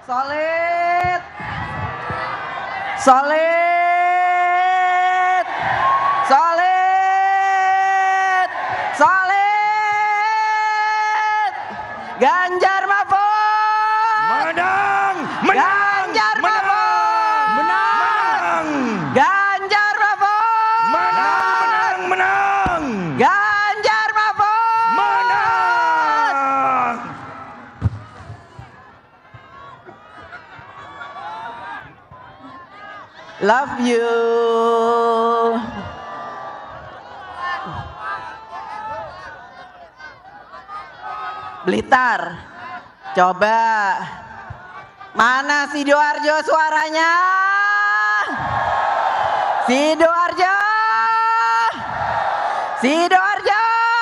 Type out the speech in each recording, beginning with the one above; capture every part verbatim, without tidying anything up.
Solid. Solid. Solid. Solid. Ganjar Mahfud. Menang. Menang. Ganjar Mahfud. Menang. Ganjar Mahfud. Menang. Menang. Ganjar Mahfud. Menang. Love you. Blitar. Coba. Mana Sidoarjo suaranya? Sidoarjo. Sidoarjo.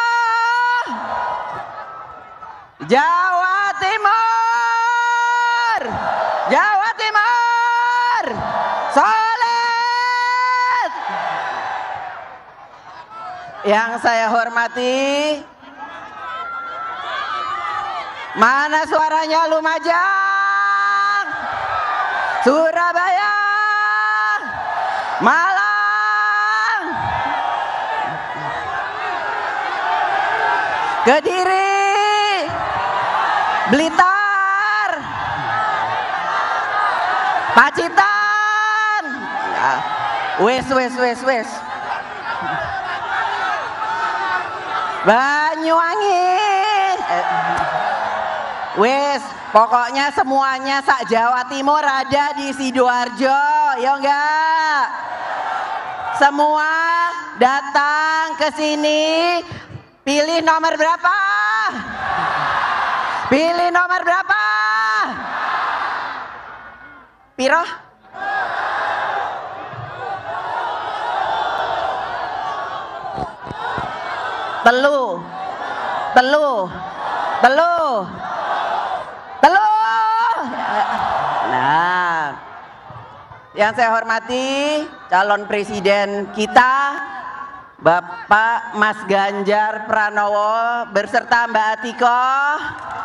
Jawa Timur. Jawa Timur. Solid. Yang saya hormati, mana suaranya Lumajang, Surabaya, Malang, Kediri, Blitar, Pacitan, wes wes wes wes, Banyuwangi, wes pokoknya semuanya sak Jawa Timur ada di Sidoarjo, ya enggak? Semua datang ke sini, pilih nomor berapa? Pilih nomor berapa? Piro? Telu, telu, telu, telu. Nah, yang saya hormati calon presiden kita, Bapak Mas Ganjar Pranowo berserta Mbak Atikoh.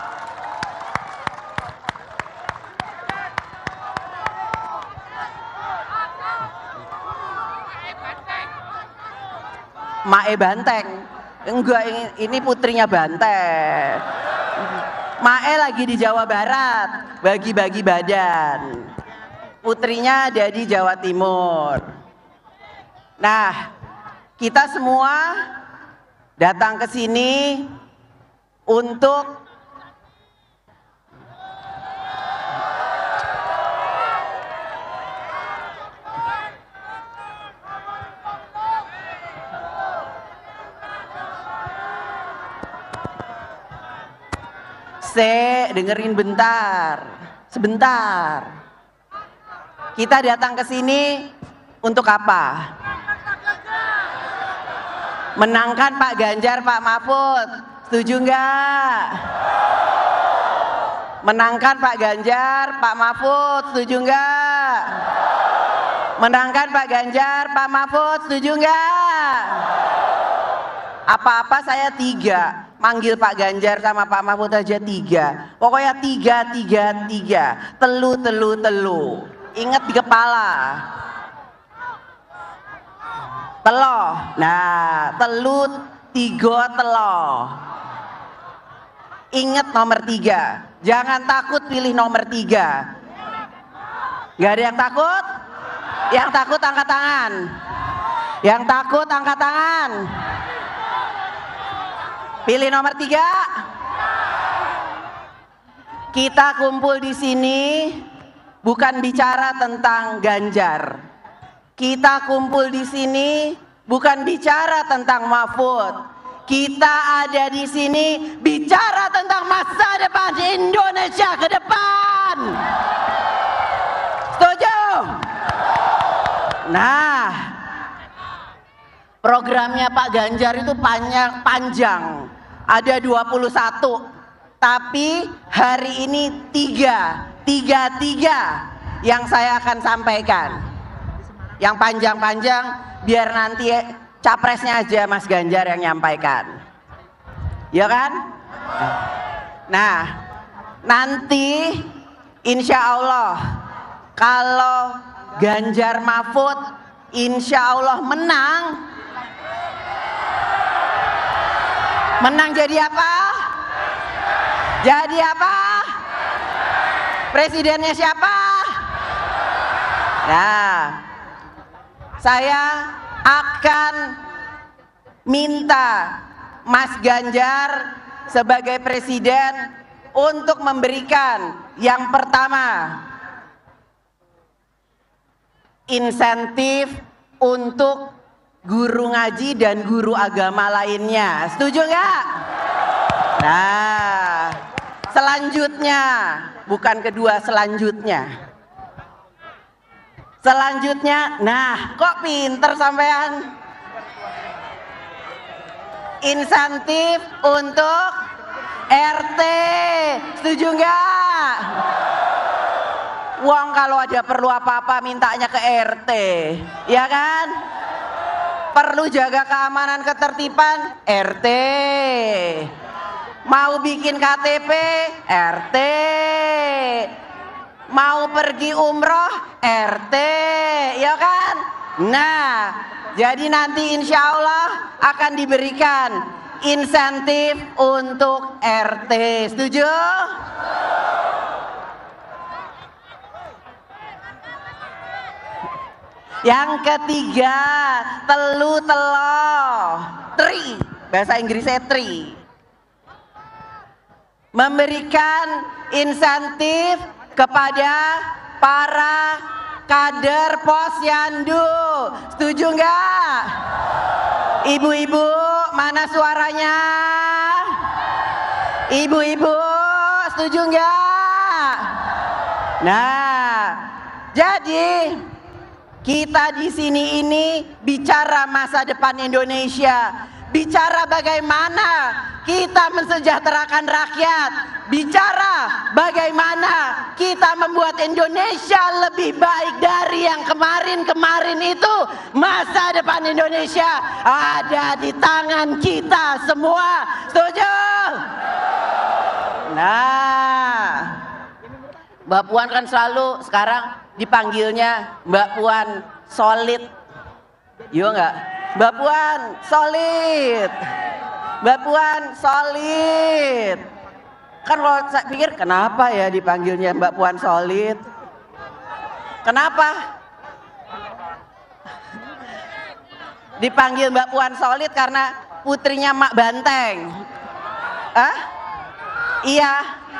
Mae Banteng. Enggak, ini putrinya Banteng. Mae lagi di Jawa Barat, bagi-bagi badan. Putrinya ada di Jawa Timur. Nah, kita semua datang ke sini untuk Se, dengerin bentar, sebentar. Kita datang ke sini untuk apa? Menangkan Pak Ganjar, Pak Mahfud. Setuju enggak? Menangkan Pak Ganjar, Pak Mahfud. Setuju enggak? Menangkan Pak Ganjar, Pak Mahfud. Setuju enggak? Apa-apa saya tiga. Manggil Pak Ganjar sama Pak Mahfud aja tiga. Pokoknya tiga, tiga, tiga. Telu, telu, telu. Ingat di kepala. Telo. Nah, telu, tiga, telo. Ingat nomor tiga. Jangan takut pilih nomor tiga. Gak ada yang takut? Yang takut angkat tangan. Yang takut angkat tangan. Pilih nomor tiga. Kita kumpul di sini bukan bicara tentang Ganjar. Kita kumpul di sini bukan bicara tentang Mahfud. Kita ada di sini bicara tentang masa depan Indonesia ke depan. Setuju? Nah, programnya Pak Ganjar itu panjang, panjang. Ada dua puluh satu. Tapi hari ini tiga, tiga, tiga yang saya akan sampaikan. Yang panjang-panjang biar nanti capresnya aja Mas Ganjar yang nyampaikan. Ya kan? Nah, nanti insya Allah kalau Ganjar Mahfud insya Allah menang, menang jadi apa? Jadi apa? Presidennya siapa? Nah, saya akan minta Mas Ganjar sebagai presiden untuk memberikan yang pertama insentif untuk guru ngaji dan guru agama lainnya. Setuju nggak? Nah, selanjutnya, bukan kedua, selanjutnya. Selanjutnya, nah kok pinter sampean? Insentif untuk R T, setuju nggak? Wong kalau ada perlu apa-apa mintanya ke R T, ya kan? Perlu jaga keamanan ketertiban, R T. Mau bikin K T P, R T. Mau pergi umroh, R T, ya kan? Nah, jadi nanti insya Allah akan diberikan insentif untuk R T, setuju? Yang ketiga, telu telo, tri, bahasa Inggrisnya tri. Memberikan insentif kepada para kader posyandu, setuju nggak? Ibu-ibu, mana suaranya? Ibu-ibu, setuju nggak? Nah, jadi kita di sini ini bicara masa depan Indonesia, bicara bagaimana kita mensejahterakan rakyat, bicara bagaimana kita membuat Indonesia lebih baik dari yang kemarin-kemarin itu. Masa depan Indonesia ada di tangan kita semua, setuju? Nah, Mbak Puan kan selalu sekarang dipanggilnya Mbak Puan solid, iya enggak? Mbak Puan solid, Mbak Puan solid. Kan kalau saya pikir kenapa ya dipanggilnya Mbak Puan solid? Kenapa? Dipanggil Mbak Puan solid karena putrinya Mak Banteng. Hah? Iya?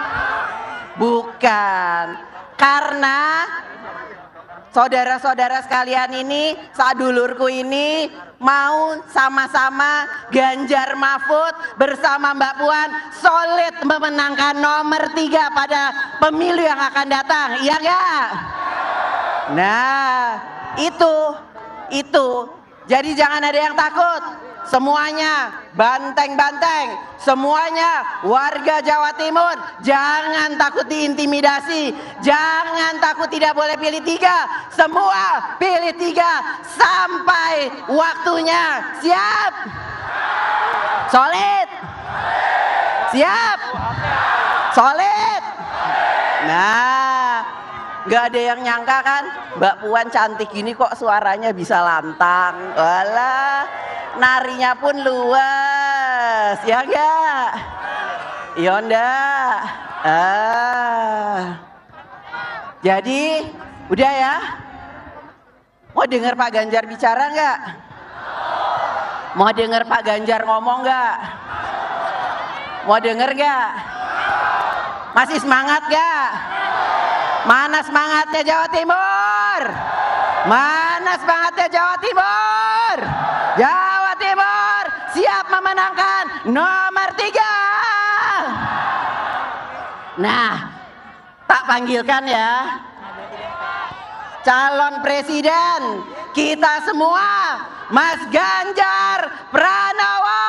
Bukan. Karena saudara-saudara sekalian ini, sadulurku ini mau sama-sama Ganjar Mahfud bersama Mbak Puan solid memenangkan nomor tiga pada pemilu yang akan datang, iya enggak? Nah, itu, itu. Jadi jangan ada yang takut. Semuanya banteng-banteng, semuanya warga Jawa Timur, jangan takut diintimidasi, jangan takut tidak boleh pilih tiga, semua pilih tiga sampai waktunya. Siap? Solid? Siap? Solid? Nah, nggak ada yang nyangka kan Mbak Puan cantik gini kok suaranya bisa lantang. Walah, narinya pun luas, ya enggak? Ya enggak? Ah. Jadi, udah ya? Mau dengar Pak Ganjar bicara enggak? Mau dengar Pak Ganjar ngomong enggak? Mau dengar enggak? Masih semangat enggak? Mana semangatnya Jawa Timur? Mana semangatnya Jawa Timur? Jawa Timur siap memenangkan nomor tiga. Nah, tak panggilkan ya calon presiden kita semua, Mas Ganjar Pranowo.